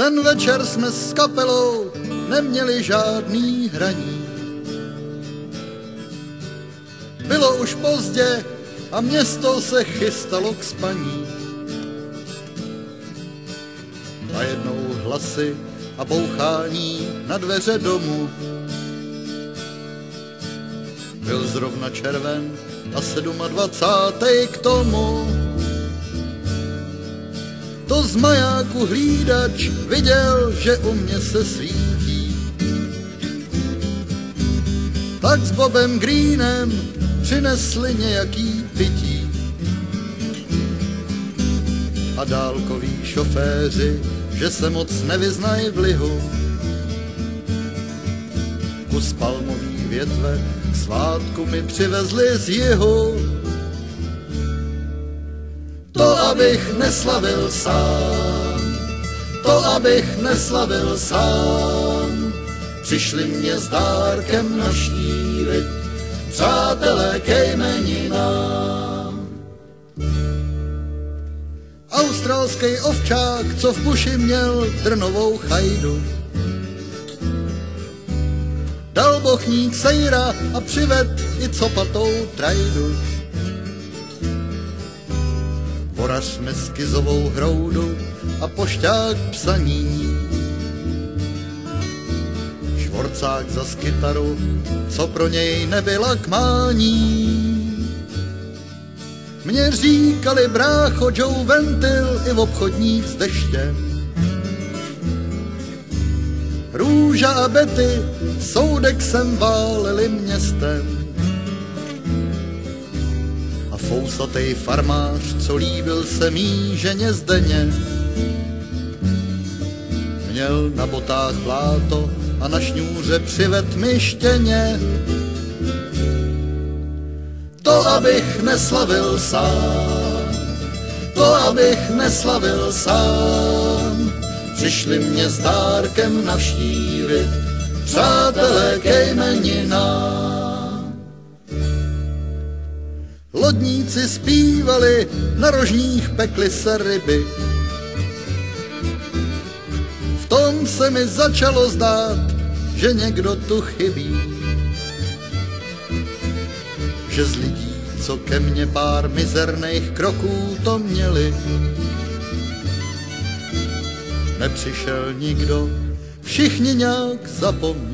Ten večer jsme s kapelou neměli žádný hraní. Bylo už pozdě a město se chystalo k spaní. Najednou hlasy a bouchání na dveře domu. Byl zrovna červen a 27. k tomu. To z majáku hlídač viděl, že u mě se svítí. Tak s Bobem Greenem přinesli nějaký pití. A dálkoví šoféři, že se moc nevyznají v lihu. Kus palmový větve k svátku mi přivezli z jihu. To, abych neslavil sám, to, abych neslavil sám, přišli mě s dárkem navštívit přátelé ke jmeninám. Australský ovčák, co v puši měl trnovou chajdu, dal bochník sejra a přived i copatou trajdu. Vorař meskizovou hroudu a pošťák psaní. Švorcák zas kytaru, co pro něj nebyla k mání. Mně říkali brácho Joe Ventil i obchodník s deštěm. Růža a Betty soudek sem váleli městem. A fousatej farmář, co líbil se mý ženě Zdeně, měl na botách bláto a na šňůře přived mi štěně. To, abych neslavil sám, to, abych neslavil sám, přišli mě s dárkem navštívit přátelé ke jmeninám. Lodníci zpívali, na rožních pekli se ryby. V tom se mi začalo zdát, že někdo tu chybí. Že z lidí, co ke mně pár mizerných kroků to měli, nepřišel nikdo, všichni nějak zapomněli.